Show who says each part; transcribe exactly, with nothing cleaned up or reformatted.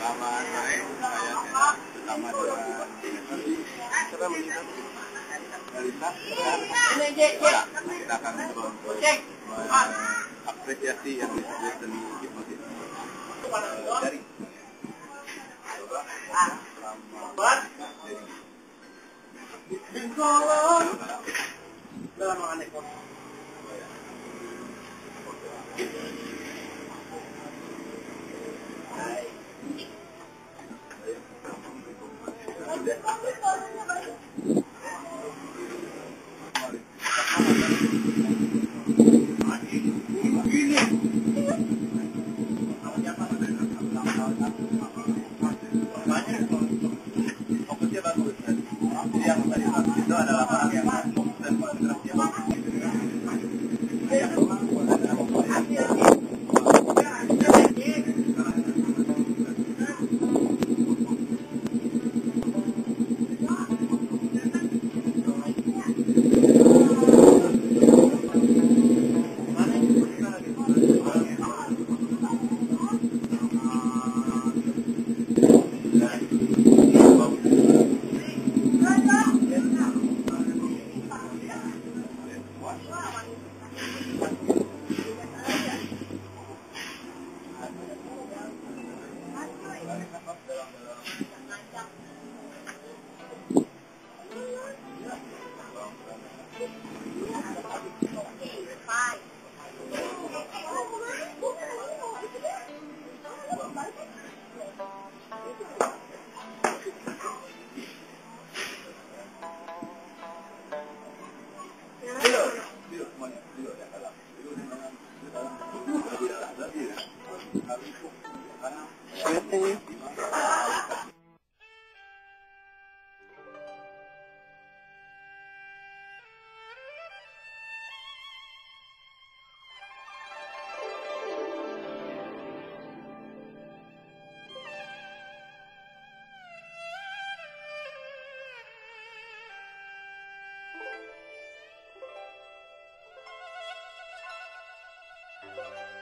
Speaker 1: Selamat sore, saya Sena bersama dengan kita melihat Dalita dan kita akan mencoba untuk mengapresiasi yang disebut seni hipnotis dari fokusnya bagus. Jadi yang tadi itu adalah orang yang masuk dan konsentrasinya bagus.
Speaker 2: Thank you.